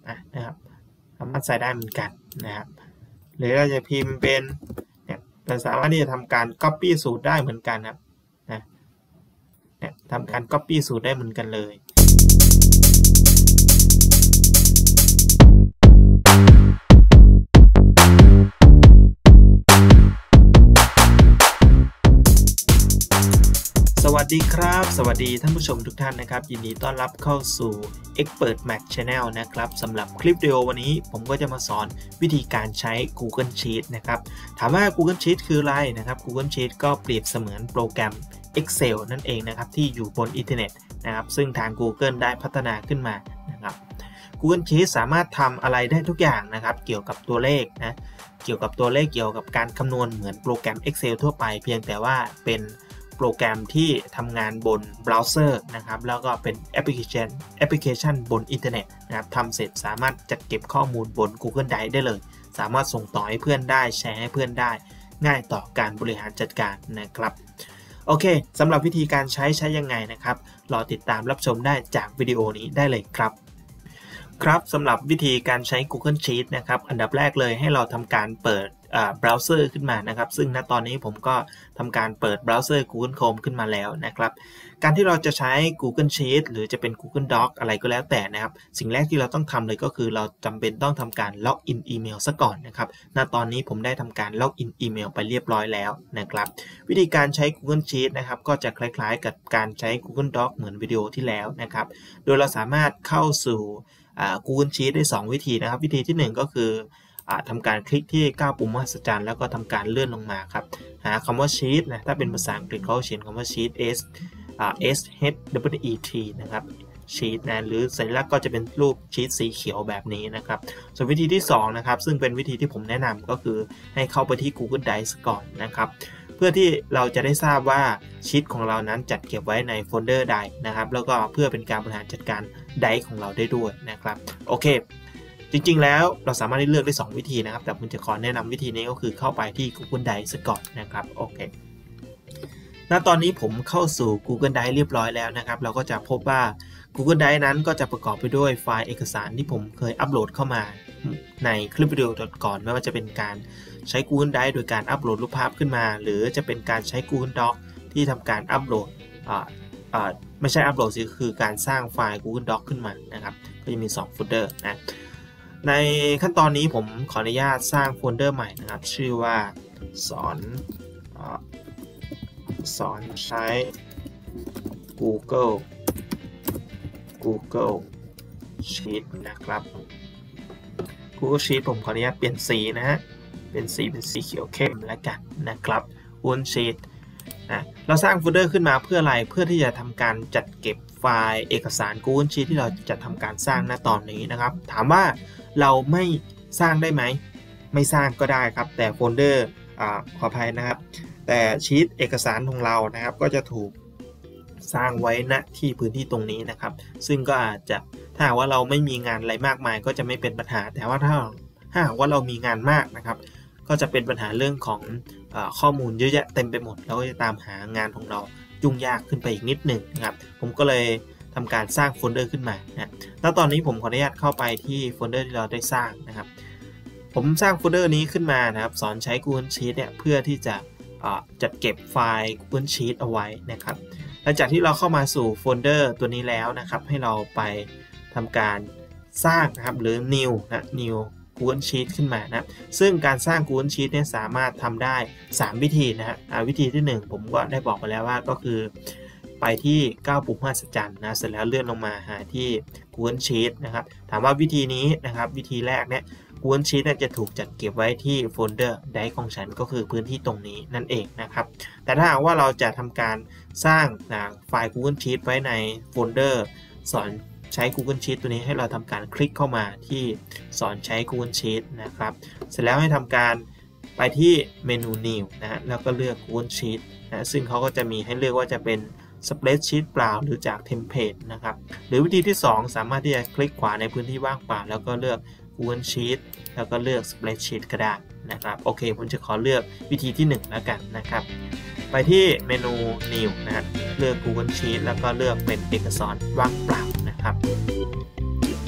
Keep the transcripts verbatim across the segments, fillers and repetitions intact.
นะครับสามารถใส่ได้เหมือนกันนะครับหรือเราจะพิมพ์เป็นเนี่ยเราสามารถที่จะทำการ copy สูตรได้เหมือนกันครับนะเนี่ยทำการ copy สูตรได้เหมือนกันเลยสวัสดีครับสวัสดีท่านผู้ชมทุกท่านนะครับยินดีต้อนรับเข้าสู่ Expert Mac Channel นะครับสำหรับคลิปวิดีโอวันนี้ผมก็จะมาสอนวิธีการใช้ Google Sheet นะครับถามว่า Google Sheet คืออะไรนะครับ Google Sheet ก็เปรียบเสมือนโปรแกรม Excel นั่นเองนะครับที่อยู่บนอินเทอร์เน็ตนะครับซึ่งทาง Google ได้พัฒนาขึ้นมานะครับ Google Sheet สามารถทำอะไรได้ทุกอย่างนะครับเกี่ยวกับตัวเลขนะเกี่ยวกับตัวเลขเกี่ยวกับการคำนวณเหมือนโปรแกรม Excel ทั่วไปเพียงแต่ว่าเป็นโปรแกรมที่ทำงานบนเบราว์เซอร์นะครับแล้วก็เป็นแอปพลิเคชันแอปพลิเคชันบนอินเทอร์เน็ตนะครับทำเสร็จสามารถจัดเก็บข้อมูลบน Google Drive ได้เลยสามารถส่งต่อให้เพื่อนได้แชร์ให้เพื่อนได้ง่ายต่อการบริหารจัดการนะครับโอเคสำหรับวิธีการใช้ใช้ยังไงนะครับรอติดตามรับชมได้จากวิดีโอนี้ได้เลยครับครับสำหรับวิธีการใช้ Google Sheet นะครับอันดับแรกเลยให้เราทำการเปิดเบราว์เซอร์ขึ้นมานะครับซึ่งณตอนนี้ผมก็ทำการเปิดเบราว์เซอร์ Google Chrome ขึ้นมาแล้วนะครับการที่เราจะใช้ Google Sheet หรือจะเป็น Google Doc อะไรก็แล้วแต่นะครับสิ่งแรกที่เราต้องทำเลยก็คือเราจำเป็นต้องทำการล็อกอินอีเมลซะก่อนนะครับณตอนนี้ผมได้ทำการล็อกอินอีเมลไปเรียบร้อยแล้วนะครับวิธีการใช้ Google Sheet นะครับก็จะคล้ายๆกับการใช้ Google Doc เหมือนวิดีโอที่แล้วนะครับโดยเราสามารถเข้าสู่Google Sheet ได้สองวิธีนะครับวิธีที่หนึ่งก็คือทำการคลิกที่เก้าปุ่มมหัศจรรย์แล้วก็ทำการเลื่อนลงมาครับหาคำว่า Sheet นะถ้าเป็นภาษาอังกฤษเขาเขียนคำว่า Sheet S S H W E T นะครับ Sheet นะหรือสัญลักษณ์ก็จะเป็นรูปชีทสีเขียวแบบนี้นะครับส่วนวิธีที่สองนะครับซึ่งเป็นวิธีที่ผมแนะนำก็คือให้เข้าไปที่ Google Drive ก่อนนะครับเพื่อที่เราจะได้ทราบว่าชีทของเรานั้นจัดเก็บไว้ในโฟลเดอร์ใดนะครับแล้วก็เพื่อเป็นการบริหารจัดการไดรฟ์ของเราได้ด้วยนะครับโอเคจริงๆแล้วเราสามารถเลือกได้สองวิธีนะครับแต่ผมจะขอแนะนำวิธีนี้ก็คือเข้าไปที่ Google Drive ซะก่อนนะครับโอเคณตอนนี้ผมเข้าสู่ Google Drive เรียบร้อยแล้วนะครับเราก็จะพบว่า Google Drive นั้นก็จะประกอบไปด้วยไฟล์เอกสารที่ผมเคยอัปโหลดเข้ามาในคลิปวิดีโอก่อนไม่ว่าจะเป็นการใช้ Google Drive โดยการอัปโหลดรูปภาพขึ้นมาหรือจะเป็นการใช้ Google Doc ที่ทำการอัปโหลดอ่าอ่าไม่ใช่อัปโหลดสิคือการสร้างไฟล์ Google Doc ขึ้นมานะครับก็จะมีสองโฟลเดอร์นะในขั้นตอนนี้ผมขออนุญาตสร้างโฟลเดอร์ใหม่นะครับชื่อว่าสอนสอนใช้ Google Google Sheet นะครับ Google Sheet ผมขออนุญาตเปลี่ยนสีนะฮะเป็นสีเป็นสีเขียวเข้มแล้วกันนะครับ Google Sheet นะเราสร้างโฟลเดอร์ขึ้นมาเพื่ออะไรเพื่อที่จะทำการจัดเก็บไฟล์เอกสาร Google Sheet ที่เราจะทำการสร้างณตอนนี้นะครับถามว่าเราไม่สร้างได้ไหมไม่สร้างก็ได้ครับแต่โฟลเดอร์อ่าขออภัยนะครับแต่ชีทเอกสารของเรานะครับก็จะถูกสร้างไว้ณที่พื้นที่ตรงนี้นะครับซึ่งก็อาจจะถ้าหากว่าเราไม่มีงานอะไรมากมายก็จะไม่เป็นปัญหาแต่ว่าถ้าถ้าหากว่าเรามีงานมากนะครับก็จะเป็นปัญหาเรื่องของเอ่อข้อมูลเยอะแยะเต็มไปหมดแล้วก็จะตามหางานของเรายุ่งยากขึ้นไปอีกนิดหนึ่งนะครับผมก็เลยทำการสร้างโฟลเดอร์ขึ้นมานะแล้วตอนนี้ผมขออนุญาตเข้าไปที่โฟลเดอร์ที่เราได้สร้างนะครับผมสร้างโฟลเดอร์นี้ขึ้นมานะครับสอนใช้ Google Sheet เนี่ยเพื่อที่จะจัดเก็บไฟล์ Google Sheet เอาไว้นะครับหลังจากที่เราเข้ามาสู่โฟลเดอร์ตัวนี้แล้วนะครับให้เราไปทำการสร้างนะครับหรือ new นะ new Google Sheet ขึ้นมานะซึ่งการสร้าง Google Sheet เนี่ยสามารถทำได้สามวิธีนะฮะวิธีที่หนึ่งผมก็ได้บอกไปแล้วว่าก็คือไปที่เก้าปุ่มมหัศจรรย์นะเสร็จแล้วเลื่อนลงมาหาที่ Google Sheet นะครับถามว่าวิธีนี้นะครับวิธีแรกเนี่ย Google Sheet จะถูกจัดเก็บไว้ที่โฟลเดอร์ไดรฟ์ของฉันก็คือพื้นที่ตรงนี้นั่นเองนะครับแต่ถ้าหากว่าเราจะทำการสร้างไฟล์ Google Sheet ไว้ในโฟลเดอร์สอนใช้ Google Sheet ตัวนี้ให้เราทำการคลิกเข้ามาที่สอนใช้ Google Sheet นะครับเสร็จแล้วให้ทำการไปที่เมนู New นะฮะแล้วก็เลือก Google Sheet นะซึ่งเขาก็จะมีให้เลือกว่าจะเป็น Spreadsheet เปล่าหรือจาก Template นะครับหรือวิธีที่สองสามารถที่จะคลิกขวาในพื้นที่ว่างเปล่าแล้วก็เลือก Google Sheet แล้วก็เลือก Spreadsheet ก็ได้นะครับโอเคผมจะขอเลือกวิธีที่หนึ่งแล้วกันนะครับไปที่เมนู New นะฮะเลือก Google Sheet แล้วก็เลือกเป็นเอกสารว่างเปล่านะครับณ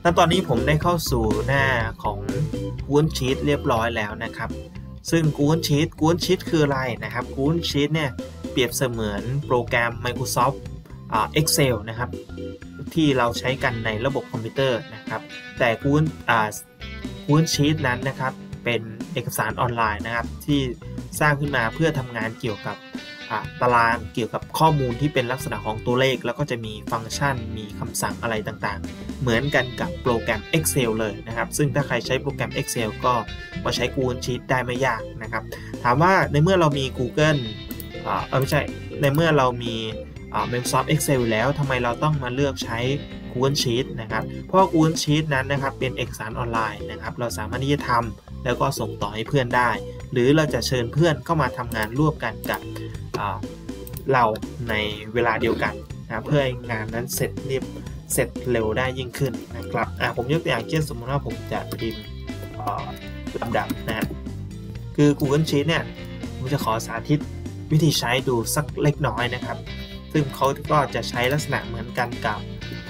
ณตอนนี้ผมได้เข้าสู่หน้าของ Google Sheet เรียบร้อยแล้วนะครับซึ่ง Google Sheet Google Sheet คืออะไรนะครับ Google Sheet เนี่ยเปรียบเสมือนโปรแกรม Microsoft อ่า Excel นะครับที่เราใช้กันในระบบคอมพิวเตอร์นะครับแต่ Google อ่า Google Sheet นั้นนะครับเป็นเอกสารออนไลน์นะครับที่สร้างขึ้นมาเพื่อทำงานเกี่ยวกับตารางเกี่ยวกับข้อมูลที่เป็นลักษณะของตัวเลขแล้วก็จะมีฟังก์ชันมีคำสั่งอะไรต่างๆเหมือนกันกับโปรแกรม Excel เลยนะครับซึ่งถ้าใครใช้โปรแกรม Excel ก็มาใช้ Google Sheet ได้ไม่ยากนะครับถามว่าในเมื่อเรามี Google อ่าเออไม่ใช่ในเมื่อเรามีอ่า Microsoft Excel แล้วทำไมเราต้องมาเลือกใช้ Google Sheet นะครับเพราะว่า Google Sheet นั้นนะครับเป็นเอกสารออนไลน์นะครับเราสามารถที่จะทำแล้วก็ส่งต่อให้เพื่อนได้หรือเราจะเชิญเพื่อนเข้ามาทำงานร่วมกันกับเราในเวลาเดียวกันนะเพื่อให้งานนั้นเสร็จเรียบเสร็จเร็วได้ยิ่งขึ้นนะครับอ่ะผมยกตัวอย่างเช่นสมมติว่าผมจะพิมพ์ลำดับนะคือ Google Sheet เนี่ยผมจะขอสาธิตวิธีใช้ดูสักเล็กน้อยนะครับซึ่งเขาก็จะใช้ลักษณะเหมือนกันกับ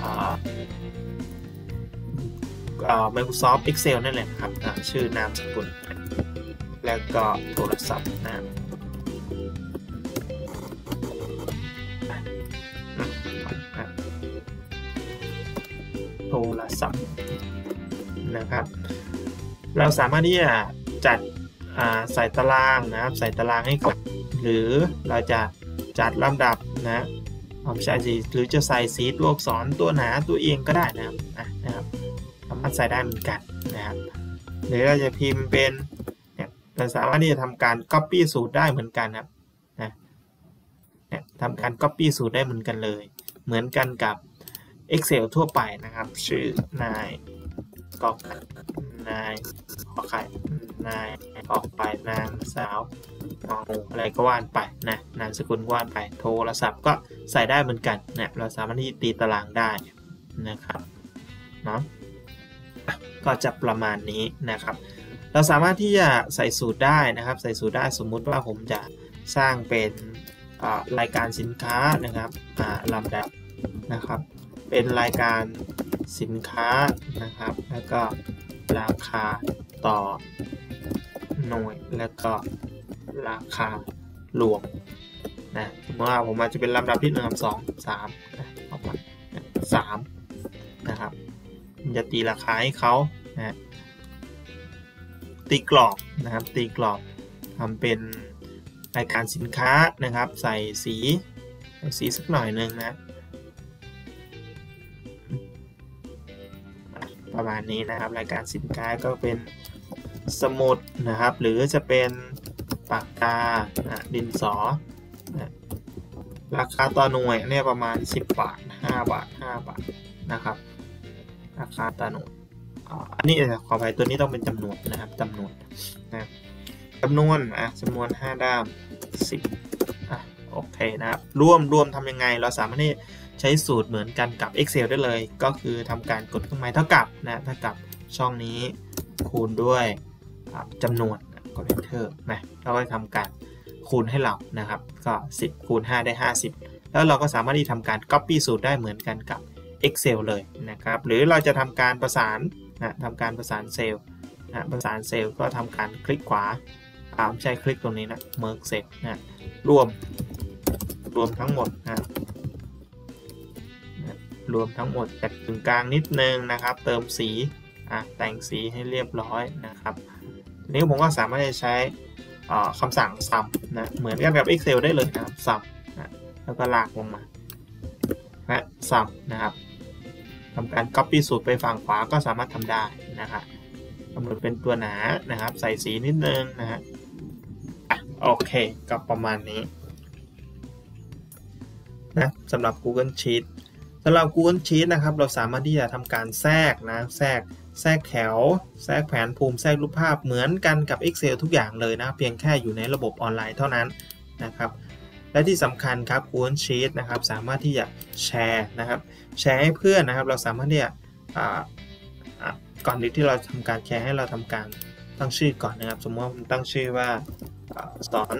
Microsoft Excel นั่นแหละครับชื่อนามสกุลแล้วก็โทรศัพท์นะโทรศัพท์นะครับเราสามารถที่จะจัดใส่ตารางนะครับใส่ตารางให้ก่อนหรือเราจะจัดลำดับนะผมใช้สีหรือจะใส่สีตัวอักษรตัวหนาตัวเองก็ได้นะครับนะครับสามารถใส่ได้เหมือนกันนะครับหรือเราจะพิมพ์เป็นเนี่ยเราสามารถที่จะทำการ Copy สูตรได้เหมือนกันครับนะเนี่ยทำการ Copy สูตรได้เหมือนกันเลยเหมือนกันกับ Excel ทั่วไปนะครับชื่อนายกอไก่นายขอไข่นายออกไปนางสาวงองูอะไรก็ว่านไปนะนามสกุลว่านไปโทรศัพท์ก็ใส่ได้เหมือนกันเนี่ยเราสามารถที่ตีตารางได้นะครับเนาะก็จะประมาณนี้นะครับเราสามารถที่จะใส่สูตรได้นะครับใส่สูตรได้สมมุติว่าผมจะสร้างเป็นรายการสินค้านะครับลำดับนะครับเป็นรายการสินค้านะครับแล้วก็ราคาต่อหน่วยแล้วก็ราคารวมนะสมมติว่าผมอาจจะเป็นลำดับที่หนึ่งสองสามนะออกมาสามนะครับจะตีราคาให้เขานะตีกรอบนะครับตีกรอบทำเป็นรายการสินค้านะครับใส่สีใส่สีสักหน่อยนึงนะประมาณนี้นะครับรายการสินค้าก็เป็นสมุดนะครับหรือจะเป็นปากกาดินสอนะราคาต่อหน่วยเนี่ยประมาณสิบบาทห้าบาทห้าบาทนะครับราคาต่อหน่วยอันนี้ขออภัยตัวนี้ต้องเป็นจำนวนนะครับจำนวนนะจำนวนอ่ะจำนวนห้าด้ามสิบอ่ะโอเคนะครับรวมรวมทำยังไงเราสามารถที่ใช้สูตรเหมือนกันกับ Excel ได้เลยก็คือทำการกดเครื่องหมายเท่ากับนะเท่ากับช่องนี้คูณด้วยจำนวนกด Enter นะแล้วก็ทำการคูณให้เรานะครับก็สิบคูณห้าได้ห้าสิบแล้วเราก็สามารถที่ทำการ Copy สูตรได้เหมือนกันกับ Excel เลยนะครับหรือเราจะทำการประสานนะทำการประสานเซลล์นะประสานเซลล์ก็ทำการคลิกขวาอ่าไม่ใช่คลิกตรงนี้นะ Merge Cell นะรวมรวมทั้งหมดนะรวมทั้งหมดจากตรงกลางนิดนึงนะครับเติมสีอ่ะแต่งสีให้เรียบร้อยนะครับนี้ผมก็สามารถจะใช้คำสั่ง sum นะเหมือนกันกับ Excel ได้เลยนะครับ sum นะแล้วก็ลากลงมาและ sum นะครับทำการ copy สูตรไปฝั่งขวาก็สามารถทำได้นะครับกำหนดเป็นตัวหนานะครับใส่สีนิดนึงนะฮะอ่ะโอเคก็ประมาณนี้นะสำหรับ Google Sheetสำหรับ Google Sheet นะครับเราสามารถที่จะทำการแทรกนะแทรกแทรกแถวแทรกแผนภูมิแทรกรูปภาพเหมือนกันกับ Excel ทุกอย่างเลยนะเพียงแค่อยู่ในระบบออนไลน์เท่านั้นนะครับและที่สำคัญครับ Google Sheet นะครับสามารถที่จะแชร์นะครับแชร์ให้เพื่อนนะครับเราสามารถที่จะก่อนที่เราทำการแชร์ให้เราทำการตั้งชื่อก่อนนะครับสมมติว่าผมตั้งชื่อว่าสอน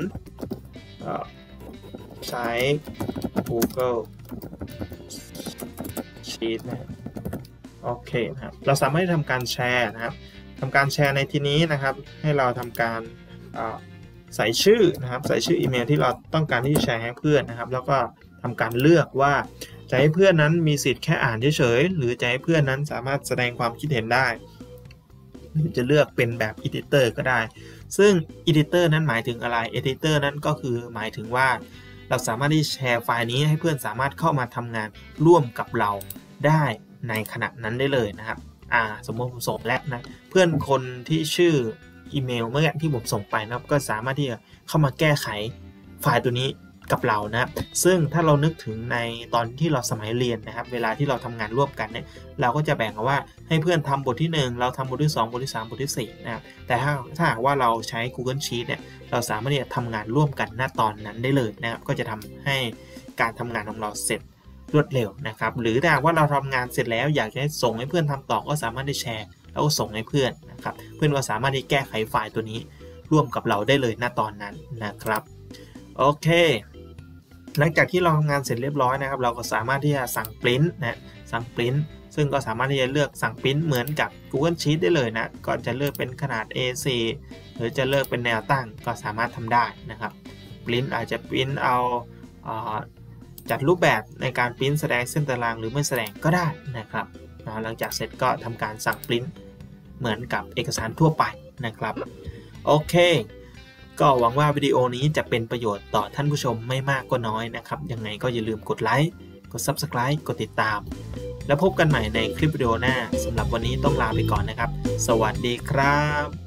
ใช้ Google Sheet นะโอโอเคนะครับเราสามารถทำการแชร์นะครับทำการแชร์ในที่นี้นะครับให้เราทำการใส่ชื่อนะครับใส่ชื่ออีเมลที่เราต้องการที่จะแชร์ให้เพื่อนนะครับแล้วก็ทำการเลือกว่าจะให้เพื่อนนั้นมีสิทธิ์แค่อ่านเฉยๆหรือจะให้เพื่อนนั้นสามารถแสดงความคิดเห็นได้หรือจะเลือกเป็นแบบ Editor ก็ได้ซึ่ง Editor นั้นหมายถึงอะไร Editor นั้นก็คือหมายถึงว่าเราสามารถที่แชร์ไฟล์นี้ให้เพื่อนสามารถเข้ามาทำงานร่วมกับเราได้ในขณะนั้นได้เลยนะครับอ่าสมมติผมส่งแล้วนะเพื่อนคนที่ชื่ออีเมลเมื่อกี้ที่ผมส่งไปนะครับก็สามารถที่จะเข้ามาแก้ไขไฟล์ตัวนี้กับเรานะซึ่งถ้าเรานึกถึงในตอนที่เราสมัยเรียนนะครับเวลาที่เราทำงานร่วมกันเนี่ยเราก็จะแบ่งกันว่าให้เพื่อนทำบทที่หนึ่งเราทำบทที่สองบทที่สามบทที่สี่นะครับแต่ถ้าถ้าหากว่าเราใช้ Google Sheet เนี่ยเราสามารถที่จะทำงานร่วมกันณตอนนั้นได้เลยนะครับก็จะทำให้การทำงานของเราเสร็จรวดเร็วนะครับหรือถ้าว่าเราทำงานเสร็จแล้วอยากจะให้ส่งให้เพื่อนทำต่อก็สามารถได้แชร์แล้วก็ส่งให้เพื่อนนะครับเพื่อนก็สามารถที่แก้ไขไฟล์ตัวนี้ร่วมกับเราได้เลยณตอนนั้นนะครับโอเคหลังจากที่เราทำงานเสร็จเรียบร้อยนะครับเราก็สามารถที่จะสั่งปริ้นนะสั่งปริ้นซึ่งก็สามารถที่จะเลือกสั่งปริ้นเหมือนกับ Google Sheet ได้เลยนะก็จะเลือกเป็นขนาด เอ โฟร์ หรือจะเลือกเป็นแนวตั้งก็สามารถทำได้นะครับปริ้นอาจจะปริ้นเอาจัดรูปแบบในการปริ้นแสดงเส้นตารางหรือไม่แสดงก็ได้นะครับหลังจากเสร็จก็ทำการสั่งปริ้นเหมือนกับเอกสารทั่วไปนะครับโอเคก็หวังว่าวิดีโอนี้จะเป็นประโยชน์ต่อท่านผู้ชมไม่มากก็น้อยนะครับยังไงก็อย่าลืมกดไลค์กด ซับสไครบ์ กดติดตามแล้วพบกันใหม่ในคลิปวิดีโอหน้าสำหรับวันนี้ต้องลาไปก่อนนะครับสวัสดีครับ